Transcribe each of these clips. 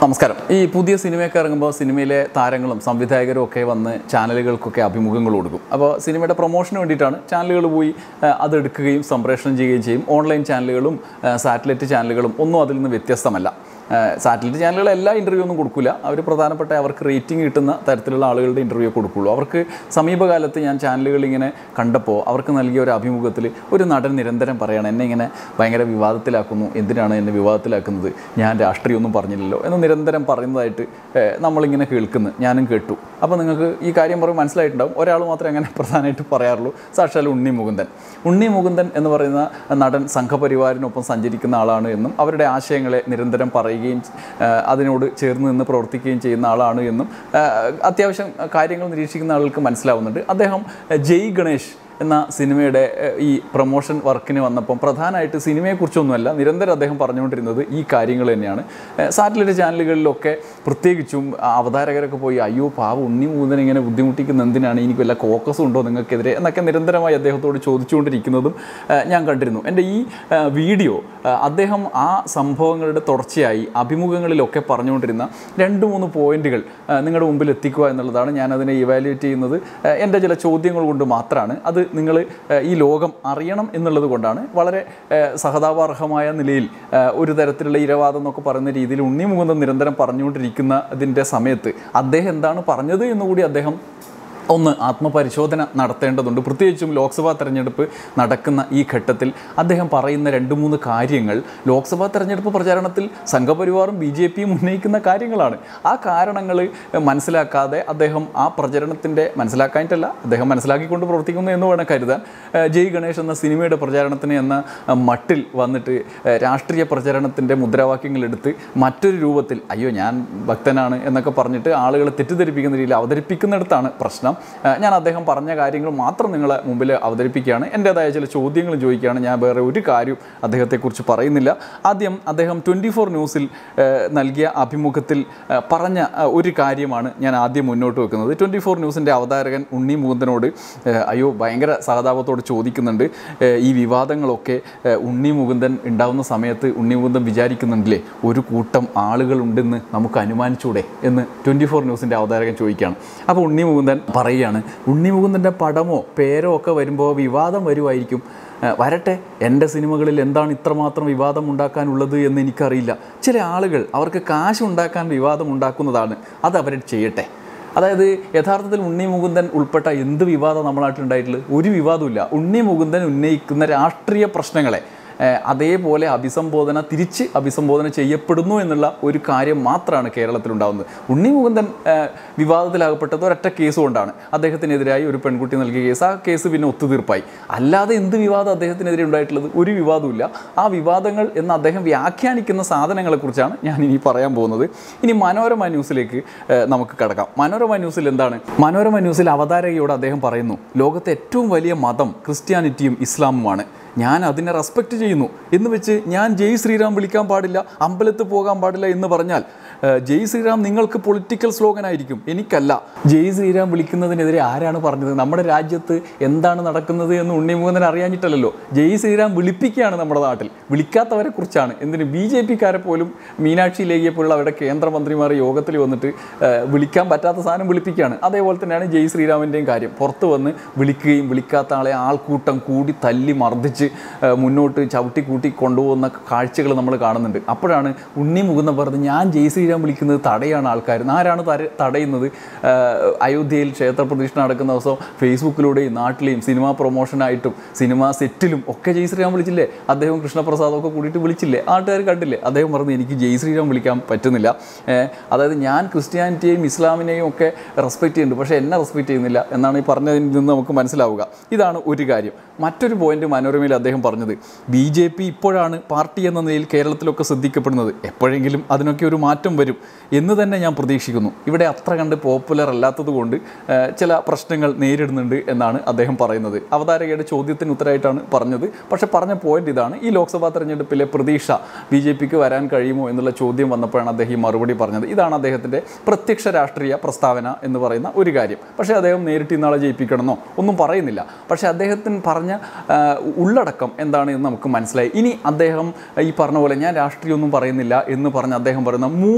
നമസ്കാരം. ഈ പുതിയ സിനിമയൊക്കെ ഇറങ്ങുമ്പോൾ സിനിമയിലെ താരങ്ങളും സംവിധായകരും ഒക്കെ വന്ന് ചാനലുകൾക്കൊക്കെ അഭിമുഖങ്ങൾ കൊടുക്കും. അപ്പോൾ സിനിമയുടെ പ്രൊമോഷന് വേണ്ടിയിട്ടാണ് ചാനലുകൾ പോയി അതെടുക്കുകയും സംപ്രേഷണം ചെയ്യുകയും ചെയ്യും. ഓൺലൈൻ ചാനലുകളും സാറ്റലൈറ്റ് ചാനലുകളും ഒന്നും അതിൽ നിന്ന് വ്യത്യസ്തമല്ല. സാറ്റലൈറ്റ് ചാനലുകൾ എല്ലാ ഇൻ്റർവ്യൂ ഒന്നും കൊടുക്കില്ല. അവർ പ്രധാനപ്പെട്ട അവർക്ക് റേറ്റിംഗ് കിട്ടുന്ന തരത്തിലുള്ള ആളുകളുടെ ഇൻ്റർവ്യൂ കൊടുക്കുകയുള്ളൂ. അവർക്ക് സമീപകാലത്ത് ഞാൻ ചാനലുകൾ ഇങ്ങനെ കണ്ടപ്പോൾ അവർക്ക് നൽകിയ ഒരു അഭിമുഖത്തിൽ ഒരു നടൻ നിരന്തരം പറയുകയാണ്, എന്നെ ഇങ്ങനെ ഭയങ്കര വിവാദത്തിലാക്കുന്നു, എന്തിനാണ് എന്നെ വിവാദത്തിലാക്കുന്നത്, ഞാൻ രാഷ്ട്രീയമൊന്നും പറഞ്ഞില്ലല്ലോ എന്ന് നിരന്തരം പറയുന്നതായിട്ട് നമ്മളിങ്ങനെ കേൾക്കുന്നു. ഞാനും കേട്ടു. അപ്പോൾ നിങ്ങൾക്ക് ഈ കാര്യം പറയും മനസ്സിലായിട്ടുണ്ടാവും. ഒരാൾ മാത്രമേ അങ്ങനെ പ്രധാനമായിട്ട് പറയാറുള്ളൂ, സാക്ഷാൽ ഉണ്ണി മുകുന്ദൻ. ഉണ്ണി മുകുന്ദൻ എന്ന് പറയുന്ന നടൻ സംഘപരിവാറിനൊപ്പം സഞ്ചരിക്കുന്ന ആളാണ് എന്നും അവരുടെ ആശയങ്ങളെ നിരന്തരം പറയുകയും അതിനോട് ചേർന്ന് നിന്ന് പ്രവർത്തിക്കുകയും ചെയ്യുന്ന ആളാണ് എന്നും അത്യാവശ്യം കാര്യങ്ങൾ നിരീക്ഷിക്കുന്ന ആളുകൾക്ക് മനസ്സിലാവുന്നുണ്ട്. അദ്ദേഹം ജയ് ഗണേഷ് എന്ന സിനിമയുടെ ഈ പ്രൊമോഷൻ വർക്കിന് വന്നപ്പം പ്രധാനമായിട്ട് സിനിമയെക്കുറിച്ചൊന്നുമല്ല നിരന്തരം അദ്ദേഹം പറഞ്ഞുകൊണ്ടിരുന്നത് ഈ കാര്യങ്ങൾ തന്നെയാണ്. സാറ്റലൈറ്റ് ചാനലുകളിലൊക്കെ പ്രത്യേകിച്ചും അവതാരകരൊക്കെ പോയി അയ്യോ പാവം ഉണ്ണി മുകുന്ദൻ ഇങ്ങനെ ബുദ്ധിമുട്ടിക്കുന്ന എന്തിനാണ്, എനിക്ക് വല്ല കോക്കസ് ഉണ്ടോ നിങ്ങൾക്കെതിരെ എന്നൊക്കെ നിരന്തരമായി അദ്ദേഹത്തോട് ചോദിച്ചുകൊണ്ടിരിക്കുന്നതും ഞാൻ കണ്ടിരുന്നു. എൻ്റെ ഈ വീഡിയോ അദ്ദേഹം ആ സംഭവങ്ങളുടെ തുടർച്ചയായി അഭിമുഖങ്ങളിലൊക്കെ പറഞ്ഞുകൊണ്ടിരുന്ന 2-3 പോയിന്റുകൾ നിങ്ങളുടെ മുമ്പിൽ എത്തിക്കുക എന്നുള്ളതാണ്. ഞാനതിനെ ഇവാലുവേറ്റ് ചെയ്യുന്നത് എൻ്റെ ചില ചോദ്യങ്ങൾ കൊണ്ട് മാത്രമാണ്. അത് നിങ്ങൾ ഈ ലോകം അറിയണം എന്നുള്ളത് കൊണ്ടാണ്. വളരെ സഹതാപാർഹമായ നിലയിൽ ഒരു തരത്തിലുള്ള ഇരവാദം എന്നൊക്കെ പറയുന്ന രീതിയിൽ ഉണ്ണി മുകുന്ദൻ നിരന്തരം പറഞ്ഞുകൊണ്ടിരിക്കുന്നതിൻ്റെ സമയത്ത് അദ്ദേഹം എന്താണ് പറഞ്ഞത് എന്നുകൂടി അദ്ദേഹം ഒന്ന് ആത്മപരിശോധന നടത്തേണ്ടതുണ്ട്. പ്രത്യേകിച്ചും ലോക്സഭാ തെരഞ്ഞെടുപ്പ് നടക്കുന്ന ഈ ഘട്ടത്തിൽ അദ്ദേഹം പറയുന്ന 2-3 കാര്യങ്ങൾ ലോക്സഭാ തെരഞ്ഞെടുപ്പ് പ്രചാരണത്തിൽ സംഘപരിവാറും BJPയും ഉന്നയിക്കുന്ന കാര്യങ്ങളാണ്. ആ കാരണങ്ങൾ മനസ്സിലാക്കാതെ അദ്ദേഹം ആ പ്രചരണത്തിൻ്റെ മനസ്സിലാക്കാനിട്ടല്ല, അദ്ദേഹം മനസ്സിലാക്കിക്കൊണ്ട് പ്രവർത്തിക്കുന്നു എന്ന് വേണം കരുതാൻ. ജയ് ഗണേഷ് എന്ന സിനിമയുടെ പ്രചാരണത്തിന് എന്ന മട്ടിൽ വന്നിട്ട് രാഷ്ട്രീയ പ്രചരണത്തിൻ്റെ മുദ്രാവാക്യങ്ങളെടുത്ത് മറ്റൊരു രൂപത്തിൽ അയ്യോ ഞാൻ ഭക്തനാണ് എന്നൊക്കെ പറഞ്ഞിട്ട് ആളുകളെ തെറ്റിദ്ധരിപ്പിക്കുന്ന രീതിയിൽ അവതരിപ്പിക്കുന്നിടത്താണ് പ്രശ്നം. ഞാൻ അദ്ദേഹം പറഞ്ഞ കാര്യങ്ങൾ മാത്രം നിങ്ങളെ മുമ്പിൽ അവതരിപ്പിക്കുകയാണ്. എൻ്റേതായ ചില ചോദ്യങ്ങൾ ചോദിക്കുകയാണ്. ഞാൻ വേറെ ഒരു കാര്യം അദ്ദേഹത്തെക്കുറിച്ച് പറയുന്നില്ല. ആദ്യം അദ്ദേഹം 24 ന്യൂസിൽ നൽകിയ അഭിമുഖത്തിൽ പറഞ്ഞ ഒരു കാര്യമാണ് ഞാൻ ആദ്യം മുന്നോട്ട് വെക്കുന്നത്. 24 ന്യൂസിൻ്റെ അവതാരകൻ ഉണ്ണി മുകുന്ദനോട് അയ്യോ ഭയങ്കര സഹതാപത്തോട് ചോദിക്കുന്നുണ്ട്, ഈ വിവാദങ്ങളൊക്കെ ഉണ്ണി മുകുന്ദൻ ഉണ്ടാകുന്ന സമയത്ത് ഉണ്ണി മുകുന്ദൻ വിചാരിക്കുന്നുണ്ടല്ലേ ഒരു കൂട്ടം ആളുകളുണ്ടെന്ന് നമുക്ക് അനുമാനിച്ചൂടെ എന്ന് 24 ന്യൂസിൻ്റെ അവതാരകൻ ചോദിക്കുകയാണ്. അപ്പോൾ ഉണ്ണി മുകുന്ദൻ പറയുകയാണ്, ഉണ്ണി മുകുന്ദൻ്റെ പടമോ പേരോ ഒക്കെ വരുമ്പോൾ വിവാദം വരുമായിരിക്കും, വരട്ടെ, എൻ്റെ സിനിമകളിൽ എന്താണ് ഇത്രമാത്രം വിവാദം ഉണ്ടാക്കാനുള്ളത് എന്ന് എനിക്കറിയില്ല. ചില ആളുകൾ അവർക്ക് കാശ് ഉണ്ടാക്കാൻ വിവാദം ഉണ്ടാക്കുന്നതാണ്, അത് അവർ ചെയ്യട്ടെ. അതായത് യഥാർത്ഥത്തിൽ ഉണ്ണി മുകുന്ദൻ ഉൾപ്പെട്ട എന്ത് വിവാദം നമ്മുടെ നാട്ടിലുണ്ടായിട്ടുള്ളത്? ഒരു വിവാദമില്ല. ഉണ്ണി മുകുന്ദൻ ഉന്നയിക്കുന്ന രാഷ്ട്രീയ പ്രശ്നങ്ങളെ അതേപോലെ തിരിച്ച് അഭിസംബോധന ചെയ്യപ്പെടുന്നു എന്നുള്ള ഒരു കാര്യം മാത്രമാണ് കേരളത്തിലുണ്ടാകുന്നത്. ഉണ്ണി മുകുന്ദൻ വിവാദത്തിലാകപ്പെട്ടത് ഒരൊറ്റ കേസ് കൊണ്ടാണ്. അദ്ദേഹത്തിനെതിരായി ഒരു പെൺകുട്ടി നൽകിയ കേസ്, ആ കേസ് പിന്നെ ഒത്തുതീർപ്പായി. അല്ലാതെ എന്ത് വിവാദം അദ്ദേഹത്തിനെതിരെ ഉണ്ടായിട്ടുള്ളത്? ഒരു വിവാദമില്ല. ആ വിവാദങ്ങൾ എന്ന് അദ്ദേഹം വ്യാഖ്യാനിക്കുന്ന സാധനങ്ങളെക്കുറിച്ചാണ് ഞാൻ ഇനി പറയാൻ പോകുന്നത്. ഇനി മനോരമ ന്യൂസിലേക്ക് നമുക്ക് കടക്കാം. മനോരമ ന്യൂസിൽ എന്താണ്? മനോരമ ന്യൂസിൽ അവതാരകയോട് അദ്ദേഹം പറയുന്നു, ലോകത്തെ ഏറ്റവും വലിയ മതം ക്രിസ്ത്യാനിറ്റിയും ഇസ്ലാമുമാണ്, ഞാൻ അതിനെ റെസ്പെക്റ്റ് ചെയ്യുന്നു എന്ന് വെച്ച് ഞാൻ ജയ് ശ്രീറാം വിളിക്കാൻ പാടില്ല, അമ്പലത്തിൽ പോകാൻ പാടില്ല എന്ന് പറഞ്ഞാൽ ജയ് ശ്രീറാം നിങ്ങൾക്ക് പൊളിറ്റിക്കൽ സ്ലോഗൻ ആയിരിക്കും, എനിക്കല്ല. ജയ് ശ്രീറാം വിളിക്കുന്നതിനെതിരെ ആരാണ് പറഞ്ഞത്? നമ്മുടെ രാജ്യത്ത് എന്താണ് നടക്കുന്നത് എന്ന് ഉണ്ണി മുകുന്ദൻ അറിയാഞ്ഞിട്ടല്ലോ. ജയ് ശ്രീറാം വിളിപ്പിക്കുകയാണ് നമ്മുടെ നാട്ടിൽ, വിളിക്കാത്തവരെ കുറിച്ചാണ്. എന്തിന് BJPക്കാരെ പോലും മീനാക്ഷി ലേഖിയെ പോലുള്ള അവരുടെ കേന്ദ്രമന്ത്രിമാർ യോഗത്തിൽ വന്നിട്ട് വിളിക്കാൻ പറ്റാത്ത സാധനം വിളിപ്പിക്കുകയാണ്. അതേപോലെ തന്നെയാണ് ജയ് ശ്രീറാമിൻ്റെയും കാര്യം. പുറത്ത് വന്ന് വിളിക്കുകയും വിളിക്കാത്ത ആളെ ആൾക്കൂട്ടം കൂടി തല്ലി മർദ്ദിച്ച് മുന്നോട്ട് ചവിട്ടി കൂട്ടി കൊണ്ടുപോകുന്ന കാഴ്ചകൾ നമ്മൾ കാണുന്നുണ്ട്. അപ്പോഴാണ് ഉണ്ണി മുകുന്ദൻ പറഞ്ഞത് ഞാൻ ജയ് ശ്രീറാം വിളിക്കുന്നത് തടയാണ് ആൾക്കാർ. ആരാണ് തടയുന്നത്? അയോധ്യയിൽ ക്ഷേത്രപ്രതിഷ്ഠ നടക്കുന്ന ദിവസം ഫേസ്ബുക്കിലൂടെയും നാട്ടിലെയും സിനിമാ പ്രൊമോഷനായിട്ടും സിനിമാ സെറ്റിലും ഒക്കെ ജയ് ശ്രീറാം വിളിച്ചില്ലേ? അദ്ദേഹം കൃഷ്ണപ്രസാദൊക്കെ കൂടിയിട്ട് വിളിച്ചില്ലേ? ആൾക്കാർ കണ്ടില്ലേ? അദ്ദേഹം പറഞ്ഞു എനിക്ക് ജയ് ശ്രീറാം വിളിക്കാൻ പറ്റുന്നില്ല. അതായത് ഞാൻ ക്രിസ്ത്യാനിറ്റിയെയും ഇസ്ലാമിനെയും ഒക്കെ റെസ്പെക്റ്റ് ചെയ്യുന്നുണ്ട്, പക്ഷേ എന്നെ റെസ്പെക്റ്റ് ചെയ്യുന്നില്ല എന്നാണ് ഈ പറഞ്ഞതിൽ നിന്ന് നമുക്ക് മനസ്സിലാവുക. ഇതാണ് ഒരു കാര്യം. മറ്റൊരു പോയിന്റ് മനോരമയിൽ അദ്ദേഹം പറഞ്ഞത്, BJP ഇപ്പോഴാണ് പാർട്ടി എന്ന നിലയിൽ കേരളത്തിലൊക്കെ ശ്രദ്ധിക്കപ്പെടുന്നത്, എപ്പോഴെങ്കിലും അതിനൊക്കെ ഒരു മാറ്റം വരും എന്ന് തന്നെ ഞാൻ പ്രതീക്ഷിക്കുന്നു. ഇവിടെ അത്ര കണ്ട് പോപ്പുലർ അല്ലാത്തത് കൊണ്ട് ചില പ്രശ്നങ്ങൾ നേരിടുന്നുണ്ട് എന്നാണ് അദ്ദേഹം പറയുന്നത്. അവതാരകയുടെ ചോദ്യത്തിന് ഉത്തരമായിട്ടാണ് പറഞ്ഞത്. പക്ഷേ പറഞ്ഞ പോയിന്റ് ഇതാണ്, ഈ ലോക്സഭാ തെരഞ്ഞെടുപ്പിലെ പ്രതീക്ഷ BJPക്ക് വരാൻ കഴിയുമോ എന്നുള്ള ചോദ്യം വന്നപ്പോഴാണ് അദ്ദേഹം ഈ മറുപടി പറഞ്ഞത്. ഇതാണ് അദ്ദേഹത്തിൻ്റെ പ്രത്യക്ഷ രാഷ്ട്രീയ പ്രസ്താവന എന്ന് പറയുന്ന ഒരു കാര്യം. പക്ഷേ അദ്ദേഹം നേരിട്ട് ഇന്നാളെ ജയിപ്പിക്കണമെന്നോ ഒന്നും പറയുന്നില്ല. പക്ഷേ അദ്ദേഹത്തിന് പറഞ്ഞ ഉള്ളടക്കം എന്താണ് എന്ന് നമുക്ക് മനസ്സിലായി. ഇനി അദ്ദേഹം ഈ പറഞ്ഞ പോലെ ഞാൻ രാഷ്ട്രീയമൊന്നും പറയുന്നില്ല എന്ന് പറഞ്ഞ് അദ്ദേഹം പറയുന്ന 3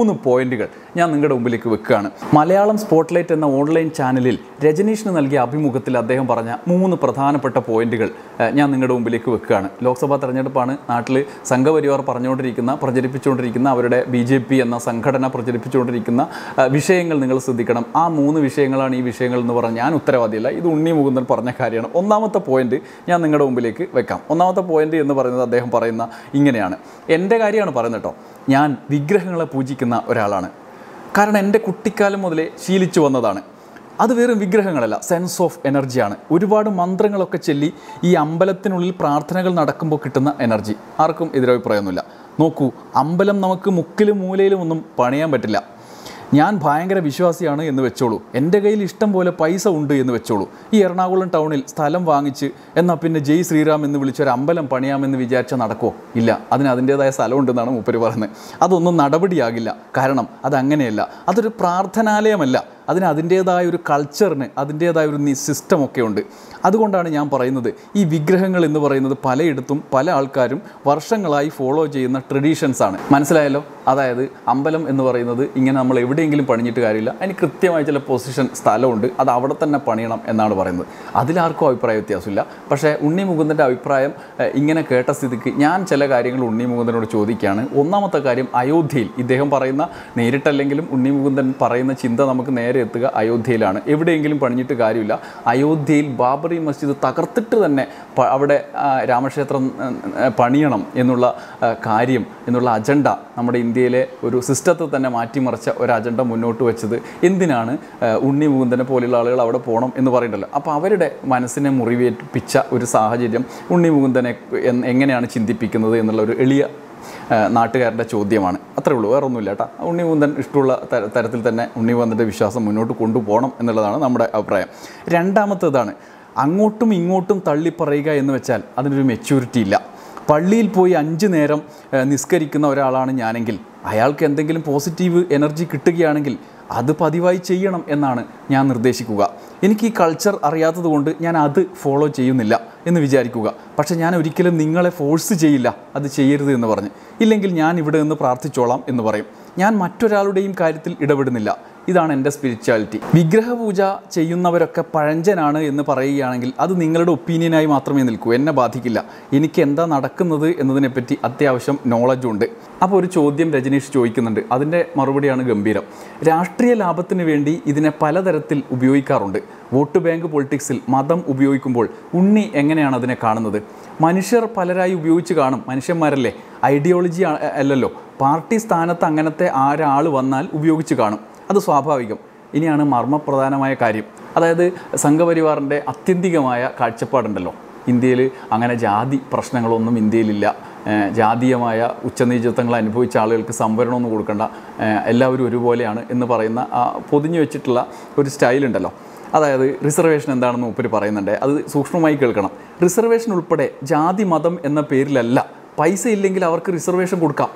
3 പോയിന്റുകൾ ഞാൻ നിങ്ങളുടെ മുമ്പിലേക്ക് വെക്കുകയാണ്. മലയാളം സ്പോട്ട്ലൈറ്റ് എന്ന ഓൺലൈൻ ചാനലിൽ രജനീഷിന് നൽകിയ അഭിമുഖത്തിൽ അദ്ദേഹം പറഞ്ഞ 3 പ്രധാനപ്പെട്ട പോയിന്റുകൾ ഞാൻ നിങ്ങളുടെ മുമ്പിലേക്ക് വെക്കുകയാണ്. ലോക്സഭാ തെരഞ്ഞെടുപ്പാണ്. നാട്ടിൽ സംഘപരിവാർ പ്രചരിപ്പിച്ചുകൊണ്ടിരിക്കുന്ന അവരുടെ BJP എന്ന സംഘടന പ്രചരിപ്പിച്ചുകൊണ്ടിരിക്കുന്ന വിഷയങ്ങൾ നിങ്ങൾ ശ്രദ്ധിക്കണം. ആ 3 വിഷയങ്ങളാണ് ഈ വിഷയങ്ങൾ എന്ന് പറഞ്ഞാൽ ഞാൻ ഉത്തരവാദിയല്ല. ഇത് ഉണ്ണി മുകുന്ദൻ പറഞ്ഞ കാര്യമാണ്. ഒന്നാമത്തെ പോയിന്റ് ഞാൻ നിങ്ങളുടെ മുമ്പിലേക്ക് വെക്കാം. ഒന്നാമത്തെ പോയിന്റ് എന്ന് പറയുന്നത് അദ്ദേഹം പറയുന്ന ഇങ്ങനെയാണ്. എൻ്റെ കാര്യമാണ് പറയുന്നത് കേട്ടോ. ഞാൻ വിഗ്രഹങ്ങളെ പൂജിക്കുന്ന ഒരാളാണ്. കാരണം എൻ്റെ കുട്ടിക്കാലം മുതലേ ശീലിച്ചു വന്നതാണ്. അത് വെറും വിഗ്രഹങ്ങളല്ല, സെൻസ് ഓഫ് എനർജിയാണ്. ഒരുപാട് മന്ത്രങ്ങളൊക്കെ ചൊല്ലി ഈ അമ്പലത്തിനുള്ളിൽ പ്രാർത്ഥനകൾ നടക്കുമ്പോൾ കിട്ടുന്ന എനർജി. ആർക്കും എതിരഭിപ്രായമൊന്നുമില്ല. നോക്കൂ, അമ്പലം നമുക്ക് മുക്കിലും മൂലയിലും ഒന്നും പണിയാൻ പറ്റില്ല. ഞാൻ ഭയങ്കര വിശ്വാസിയാണ് എന്ന് വെച്ചോളൂ, എൻ്റെ കയ്യിൽ ഇഷ്ടം പോലെ പൈസ ഉണ്ട് എന്ന് വെച്ചോളൂ, ഈ എറണാകുളം ടൗണിൽ സ്ഥലം വാങ്ങിച്ച് എന്നാൽ പിന്നെ ജയ് ശ്രീറാം എന്ന് വിളിച്ചൊരു അമ്പലം പണിയാമെന്ന് വിചാരിച്ചാൽ നടക്കുമോ? ഇല്ല. അതിന് അതിൻ്റേതായ സ്ഥലമുണ്ടെന്നാണ് മൂപ്പര് പറയുന്നത്. അതൊന്നും നടപടിയാകില്ല. കാരണം അതങ്ങനെയല്ല. അതൊരു പ്രാർത്ഥനാലയമല്ല. അതിൻ്റേതായ ഒരു കൾച്ചറിന് അതിൻ്റേതായ ഒരു സിസ്റ്റമൊക്കെ ഉണ്ട്. അതുകൊണ്ടാണ് ഞാൻ പറയുന്നത് ഈ വിഗ്രഹങ്ങൾ എന്ന് പറയുന്നത് പലയിടത്തും പല ആൾക്കാരും വർഷങ്ങളായി ഫോളോ ചെയ്യുന്ന ട്രഡീഷൻസാണ്. മനസ്സിലായല്ലോ? അതായത് അമ്പലം എന്ന് പറയുന്നത് ഇങ്ങനെ നമ്മൾ എവിടെയെങ്കിലും പണിഞ്ഞിട്ട് കാര്യമില്ല. അതിന് കൃത്യമായ ചില പൊസിഷൻ സ്ഥലമുണ്ട്. അത് അവിടെ തന്നെ പണിയണം എന്നാണ് പറയുന്നത്. അതിലാർക്കും അഭിപ്രായ വ്യത്യാസമില്ല. പക്ഷേ ഉണ്ണി മുകുന്ദൻ്റെ അഭിപ്രായം ഇങ്ങനെ കേട്ട സ്ഥിതിക്ക് ഞാൻ ചില കാര്യങ്ങൾ ഉണ്ണി മുകുന്ദനോട് ചോദിക്കുകയാണ്. ഒന്നാമത്തെ കാര്യം, അയോധ്യയിൽ ഇദ്ദേഹം പറയുന്ന, നേരിട്ടല്ലെങ്കിലും ഉണ്ണി മുകുന്ദൻ പറയുന്ന ചിന്ത നമുക്ക് നേരെ എത്തുക അയോധ്യയിലാണ്. എവിടെയെങ്കിലും പണിഞ്ഞിട്ട് കാര്യമില്ല. അയോധ്യയിൽ ബാബറി മസ്ജിദ് തകർത്തിട്ട് തന്നെ അവിടെ രാമക്ഷേത്രം പണിയണം എന്നുള്ള കാര്യം, എന്നുള്ള അജണ്ട നമ്മുടെ ഇന്ത്യയിലെ ഒരു സിസ്റ്റത്തെ തന്നെ മാറ്റിമറിച്ച ഒരു അജണ്ട മുന്നോട്ട് വെച്ചത് എന്തിനാണ്? ഉണ്ണി മുകുന്ദനെ പോലെയുള്ള ആളുകൾ അവിടെ പോകണം എന്ന് പറയുന്നുണ്ടല്ലോ. അപ്പോൾ അവരുടെ മനസ്സിനെ മുറിവേൽപ്പിച്ച ഒരു സാഹചര്യം ഉണ്ണി മുകുന്ദനെ എങ്ങനെയാണ് ചിന്തിപ്പിക്കുന്നത് എന്നുള്ള ഒരു എളിയ നാട്ടുകാരുടെ ചോദ്യമാണ്. അത്രേ ഉള്ളൂ, വേറെ ഒന്നുമില്ല കേട്ടോ. ഉണ്ണി മുകുന്ദൻ ഇഷ്ടമുള്ള തരത്തിൽ തന്നെ ഉണ്ണി മുകുന്ദൻ്റെ വിശ്വാസം മുന്നോട്ട് കൊണ്ടുപോകണം എന്നുള്ളതാണ് നമ്മുടെ അഭിപ്രായം. രണ്ടാമത്തേതാണ്, അങ്ങോട്ടും ഇങ്ങോട്ടും തള്ളിപ്പറയുക എന്ന് വെച്ചാൽ അതിനൊരു മെച്യൂരിറ്റി ഇല്ല. പള്ളിയിൽ പോയി 5 നേരം നിസ്കരിക്കുന്ന ഒരാളാണ് ഞാനെങ്കിൽ അയാൾക്ക് എന്തെങ്കിലും പോസിറ്റീവ് എനർജി കിട്ടുകയാണെങ്കിൽ അത് പതിവായി ചെയ്യണം എന്നാണ് ഞാൻ നിർദ്ദേശിക്കുക. എനിക്ക് ഈ കൾച്ചർ അറിയാത്തത് കൊണ്ട് ഞാൻ അത് ഫോളോ ചെയ്യുന്നില്ല എന്ന് വിചാരിക്കുക. പക്ഷേ ഞാൻ ഒരിക്കലും നിങ്ങളെ ഫോഴ്സ് ചെയ്യില്ല അത് ചെയ്യരുത് എന്ന് പറഞ്ഞ്. ഇല്ലെങ്കിൽ ഞാൻ ഇവിടെ നിന്ന് പ്രാർത്ഥിച്ചോളാം എന്ന് പറയും. ഞാൻ മറ്റൊരാളുടെയും കാര്യത്തിൽ ഇടപെടുന്നില്ല. ഇതാണ് എൻ്റെ സ്പിരിച്വാലിറ്റി. വിഗ്രഹപൂജ ചെയ്യുന്നവരൊക്കെ പഴഞ്ചനാണ് എന്ന് പറയുകയാണെങ്കിൽ അത് നിങ്ങളുടെ ഒപ്പീനിയനായി മാത്രമേ നിൽക്കൂ, എന്നെ ബാധിക്കില്ല. എനിക്ക് എന്താ നടക്കുന്നത് എന്നതിനെപ്പറ്റി അത്യാവശ്യം നോളജുണ്ട്. അപ്പോൾ ഒരു ചോദ്യം രജനീഷ് ചോദിക്കുന്നുണ്ട്. അതിൻ്റെ മറുപടിയാണ് ഗംഭീരം. രാഷ്ട്രീയ ലാഭത്തിന് വേണ്ടി ഇതിനെ പലതരത്തിൽ ഉപയോഗിക്കാറുണ്ട്. വോട്ട് ബാങ്ക് പൊളിറ്റിക്സിൽ മതം ഉപയോഗിക്കുമ്പോൾ ഉണ്ണി എങ്ങനെയാണ് അതിനെ കാണുന്നത്? മനുഷ്യർ പലരായി ഉപയോഗിച്ച് കാണും. മനുഷ്യന്മാരല്ലേ, ഐഡിയോളജി അല്ലല്ലോ. പാർട്ടി സ്ഥാനത്ത് അങ്ങനത്തെ ഒരാൾ വന്നാൽ ഉപയോഗിച്ച് കാണും. അത് സ്വാഭാവികം. ഇനിയാണ് മർമ്മപ്രധാനമായ കാര്യം. അതായത് സംഘപരിവാറിൻ്റെ ആത്യന്തികമായ കാഴ്ചപ്പാടുണ്ടല്ലോ. ഇന്ത്യയിൽ അങ്ങനെ ജാതി പ്രശ്നങ്ങളൊന്നും ഇന്ത്യയിലില്ല. ജാതീയമായ ഉച്ചനീചത്വങ്ങൾ അനുഭവിച്ച ആളുകൾക്ക് സംവരണമൊന്നും കൊടുക്കേണ്ട, എല്ലാവരും ഒരുപോലെയാണ് എന്ന് പറയുന്ന പൊതിഞ്ഞു വെച്ചിട്ടുള്ള ഒരു സ്റ്റൈലുണ്ടല്ലോ. അതായത് റിസർവേഷൻ എന്താണെന്ന് മൂപ്പര് പറയുന്നുണ്ട്. അത് സൂക്ഷ്മമായി കേൾക്കണം. റിസർവേഷൻ ഉൾപ്പെടെ ജാതി മതം എന്ന പേരിലല്ല. പൈസ ഇല്ലെങ്കിൽ അവർക്ക് റിസർവേഷൻ കൊടുക്കാം.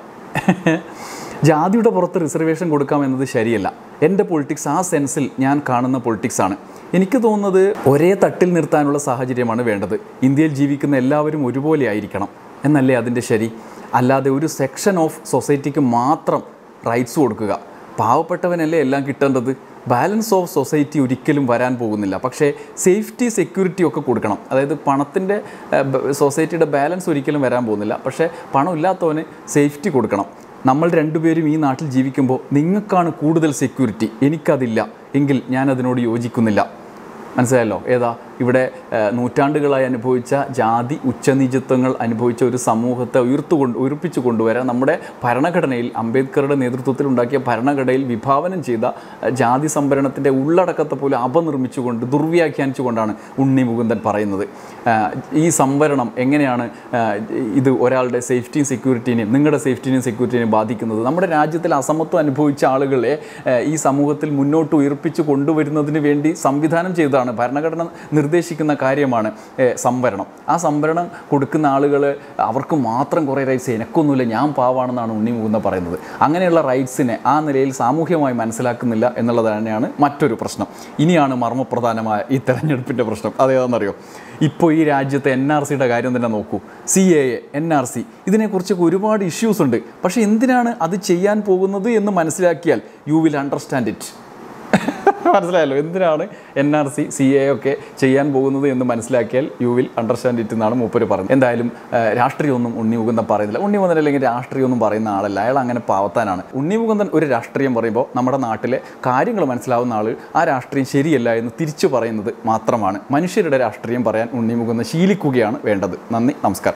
ജാതിയുടെ പുറത്ത് റിസർവേഷൻ കൊടുക്കാം എന്നത് ശരിയല്ല. എൻ്റെ പൊളിറ്റിക്സ് ആ സെൻസിൽ ഞാൻ കാണുന്ന പൊളിറ്റിക്സാണ്. എനിക്ക് തോന്നുന്നത് ഒരേ തട്ടിൽ നിർത്താനുള്ള സാഹചര്യമാണ് വേണ്ടത്. ഇന്ത്യയിൽ ജീവിക്കുന്ന എല്ലാവരും ഒരുപോലെ ആയിരിക്കണം എന്നല്ലേ അതിൻ്റെ ശരി. അല്ലാതെ ഒരു സെക്ഷൻ ഓഫ് സൊസൈറ്റിക്ക് മാത്രം റൈറ്റ്സ് കൊടുക്കുക. പാവപ്പെട്ടവനല്ലേ എല്ലാം കിട്ടേണ്ടത്. ബാലൻസ് ഓഫ് സൊസൈറ്റി ഒരിക്കലും വരാൻ പോകുന്നില്ല. പക്ഷേ സേഫ്റ്റി, സെക്യൂരിറ്റി ഒക്കെ കൊടുക്കണം. അതായത് പണത്തിൻ്റെ സൊസൈറ്റിയുടെ ബാലൻസ് ഒരിക്കലും വരാൻ പോകുന്നില്ല. പക്ഷേ പണം ഇല്ലാത്തവന് സേഫ്റ്റി കൊടുക്കണം. നമ്മൾ രണ്ടുപേരും ഈ നാട്ടിൽ ജീവിക്കുമ്പോൾ നിങ്ങൾക്കാണ് കൂടുതൽ സെക്യൂരിറ്റി, എനിക്കതില്ല എങ്കിൽ ഞാൻ അതിനോട് യോജിക്കുന്നില്ല. മനസ്സിലായല്ലോ? ഏതാ നൂറ്റാണ്ടുകളായി അനുഭവിച്ച ജാതി ഉച്ചനീചത്വങ്ങൾ അനുഭവിച്ച ഒരു സമൂഹത്തെ ഉയർപ്പിച്ചു കൊണ്ടുവരാൻ നമ്മുടെ ഭരണഘടനയിൽ, അംബേദ്കറുടെ നേതൃത്വത്തിൽ ഉണ്ടാക്കിയ ഭരണഘടനയിൽ വിഭാവനം ചെയ്ത ജാതി സംവരണത്തിൻ്റെ ഉള്ളടക്കത്തെ പോലും അപനിർമ്മിച്ചുകൊണ്ട് ദുർവ്യാഖ്യാനിച്ചുകൊണ്ടാണ് ഉണ്ണി മുകുന്ദൻ പറയുന്നത്. ഈ സംവരണം എങ്ങനെയാണ് ഇത് ഒരാളുടെ സേഫ്റ്റിയും സെക്യൂരിറ്റിനെയും നിങ്ങളുടെ സേഫ്റ്റിനെയും സെക്യൂരിറ്റിനെയും ബാധിക്കുന്നത്? നമ്മുടെ രാജ്യത്തിൽ അസമത്വം അനുഭവിച്ച ആളുകളെ ഈ സമൂഹത്തിൽ മുന്നോട്ട് ഉയർപ്പിച്ചു കൊണ്ടുവരുന്നതിന് വേണ്ടി സംവിധാനം ചെയ്തതാണ്. ഭരണഘടന നിർദ്ദേശിക്കുന്ന കാര്യമാണ് സംവരണം. ആ സംവരണം കൊടുക്കുന്ന ആളുകൾ അവർക്ക് മാത്രം കുറേ റൈറ്റ്സ്, എനക്കൊന്നുമില്ല, ഞാൻ പാവാണെന്നാണ് ഉണ്ണി മുകുന്ദൻ പറയുന്നത്. അങ്ങനെയുള്ള റൈറ്റ്സിനെ ആ നിലയിൽ സാമൂഹ്യമായി മനസ്സിലാക്കുന്നില്ല എന്നുള്ളത് തന്നെയാണ് മറ്റൊരു പ്രശ്നം. ഇനിയാണ് മർമ്മപ്രധാനമായ ഈ തെരഞ്ഞെടുപ്പിൻ്റെ പ്രശ്നം. അതേതാണെന്നറിയോ? ഇപ്പോൾ ഈ രാജ്യത്തെ NRCയുടെ കാര്യം തന്നെ നോക്കൂ. CAA, NRC ഇതിനെക്കുറിച്ചൊക്കെ ഒരുപാട് ഇഷ്യൂസ് ഉണ്ട്. പക്ഷേ എന്തിനാണ് അത് ചെയ്യാൻ പോകുന്നത് എന്ന് മനസ്സിലാക്കിയാൽ യു വിൽ അണ്ടർസ്റ്റാൻഡ് ഇറ്റ്. മനസ്സിലായല്ലോ എന്തിനാണ് NRC, CAA ഒക്കെ ചെയ്യാൻ പോകുന്നത് എന്ന് മനസ്സിലാക്കിയാൽ യു വിൽ അണ്ടർസ്റ്റാൻഡ് ഇറ്റ് എന്നാണ് മൂപ്പര് പറഞ്ഞത്. എന്തായാലും രാഷ്ട്രീയമൊന്നും ഉണ്ണി മുകുന്ദൻ പറയുന്നില്ല. ഉണ്ണി മുകുന്ദൻ അല്ലെങ്കിൽ രാഷ്ട്രീയമൊന്നും പറയുന്ന ആളല്ല, അയാൾ അങ്ങനെ പാവത്താനാണ്. ഉണ്ണി മുകുന്ദൻ ഒരു രാഷ്ട്രീയം പറയുമ്പോൾ നമ്മുടെ നാട്ടിലെ കാര്യങ്ങൾ മനസ്സിലാവുന്ന ആൾ ആ രാഷ്ട്രീയം ശരിയല്ല എന്ന് തിരിച്ചു പറയുന്നത് മാത്രമാണ്. മനുഷ്യരുടെ രാഷ്ട്രീയം പറയാൻ ഉണ്ണി മുകുന്ദൻ ശീലിക്കുകയാണ് വേണ്ടത്. നന്ദി, നമസ്കാരം.